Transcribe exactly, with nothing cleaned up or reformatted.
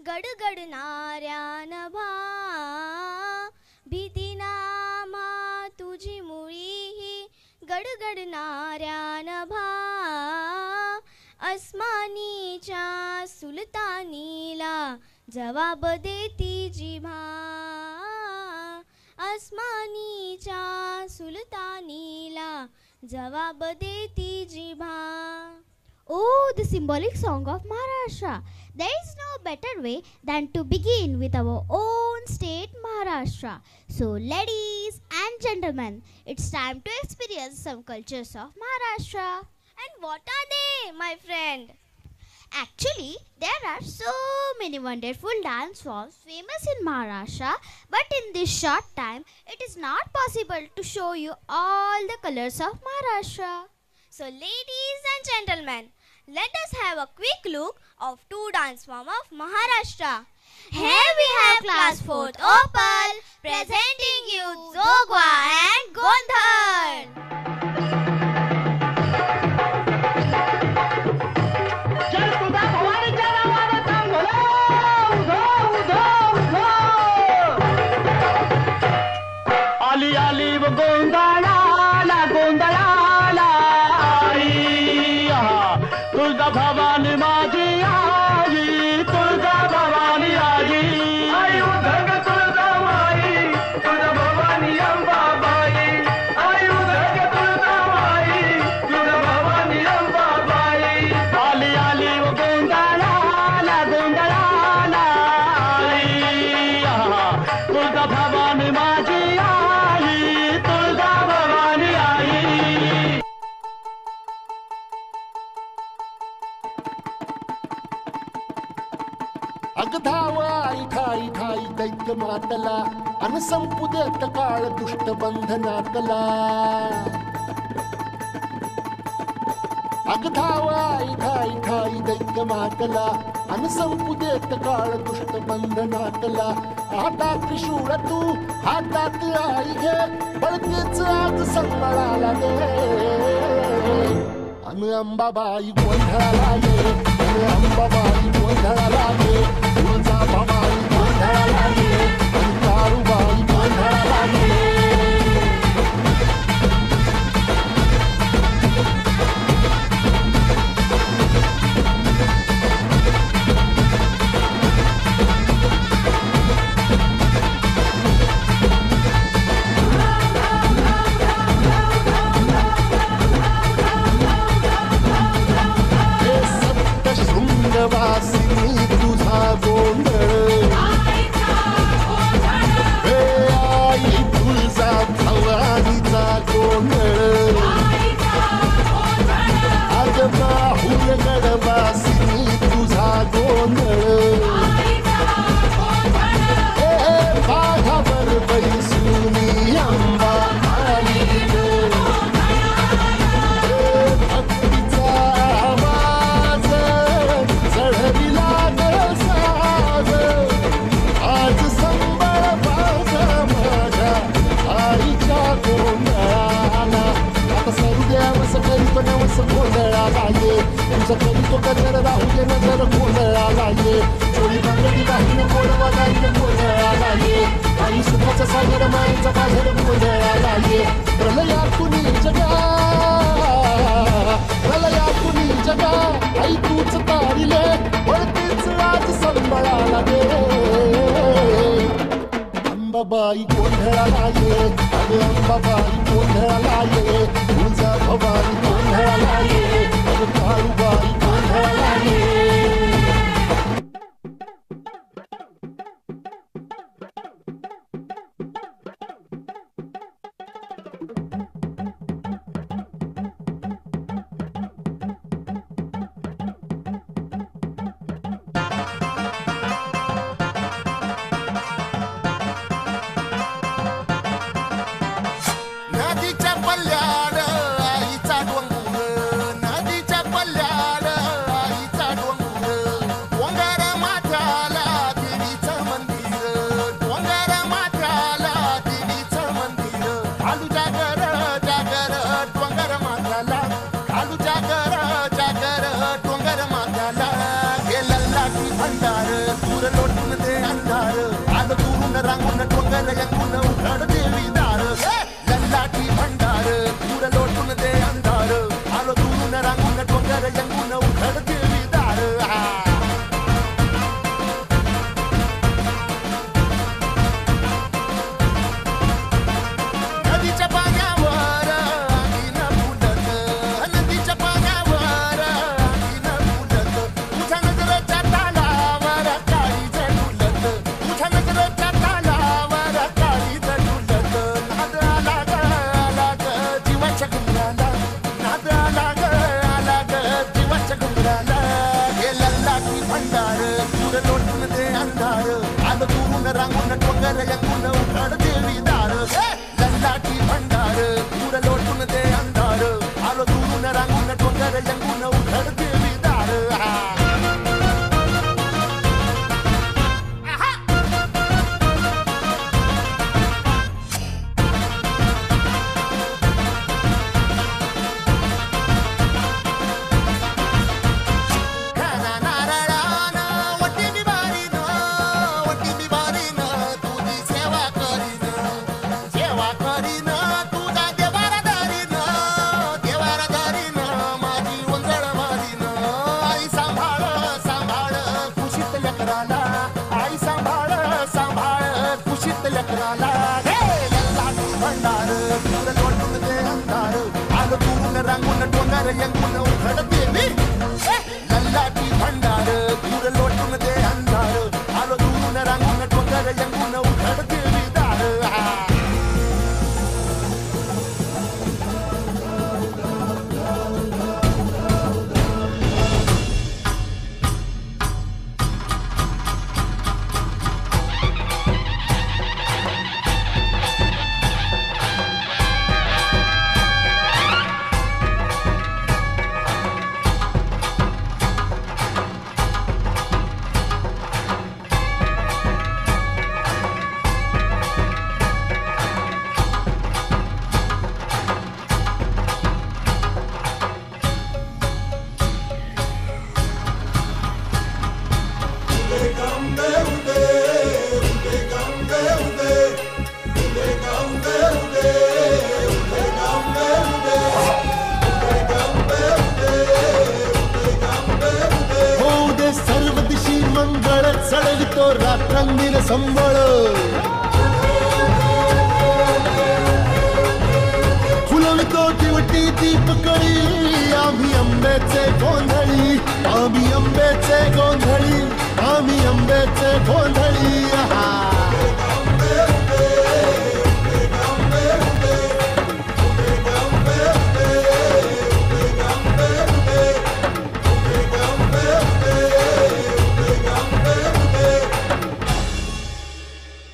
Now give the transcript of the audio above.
गडगडणाऱ्या नभा भीती नामा तुझी मुळी गडगडणाऱ्या नभा अस्मानीच्या सुलतानीला जवाब देती जिभा अस्मानीच्या सुलतानीला जवाब देती जिभा. Oh, the symbolic song of Maharashtra. There is no better way than to begin with our own state Maharashtra. So ladies and gentlemen, it's time to experience some cultures of Maharashtra. And what are they, my friend? Actually, there are so many wonderful dance forms famous in Maharashtra, but in this short time, it is not possible to show you all the colors of Maharashtra. So ladies and gentlemen, let us have a quick look of two dance forms of Maharashtra. Here we have class fourth Opal presenting you Zogwa and Gondhar. आली आली व गोंधळाला गोंधळाला आई तुळजा भवानी माझी आई तुळजा भवानी आई आई उधग तुळजा माई तुळजा भवानी अंबाबाई आई उधग तुळजा माई तुळजा भवानी अंबाबाई आली आली व गोंधळाला गोंधळाला आई तुळजा भवानी माझी अगधावाई ठाई ठाई दैत्य मातला अन संपू देत काळ दुष्ट बंधनातला अगधावाई ठाई ठाई दैत्य मातला अन संपू देत काळ दुष्ट बंधनातला आता त्रिशूळ तू हातात आई घे बळतेच आज संबळाला दे अन अंबाबाई गोंधळाला ये अन अंबाबाई गोंधळाला ये तुळजा भवानी गोंधळाला ये अन काळूबाई गोंधळाला ये वासिनी तुझा गोंधळ हे आई तुळजा भवानीचा गोंधळ अग बाहुल गडवासिनी तुझा गोंधळ हे बाघावर बैसुनी अंबा आली गोंधळाला ये तुझं कधी तो कदर राहू दे नजर गोंधळाला ये चोरी बांगडी बाहीन गोडवा गाईन गोंधळाला ये आई सुखाचा सागर मायेचा बाजार गोंधळाला ये प्रलया कुणी जगा प्रलया कुणी जगा आई तूच तारिले वळतेच आज संबळाला दे अंबाबाई गोंधळाला ये अगं अंबाबाई गोंधळाला ये तुळजा भवानी गोंधळाला ये अगं काळूबाई गोंधळाला ये नदीच्या पल्ल्याड आईचा डोंगर डोंगर यंगून उघड देवी दार लल्लाटी भंडार दूर लोटून दे अंधार आलो दुरून रांगून डोंगर यंगून उघड देवी दार रंगून डोंगर यंगून उघड देवी लल्लाटी भंडार दूर लोटून दे अंधार आलो दुरून रंगून डोंगर यंगून उघड देवी दार चढवितो रात्रंगीर संबळ फुलवितो दिवटी दीपकळी आम्ही आंब्याचे गोंधळी आम्ही आंब्याचे गोंधळी आम्ही आंब्याचे गोंधळी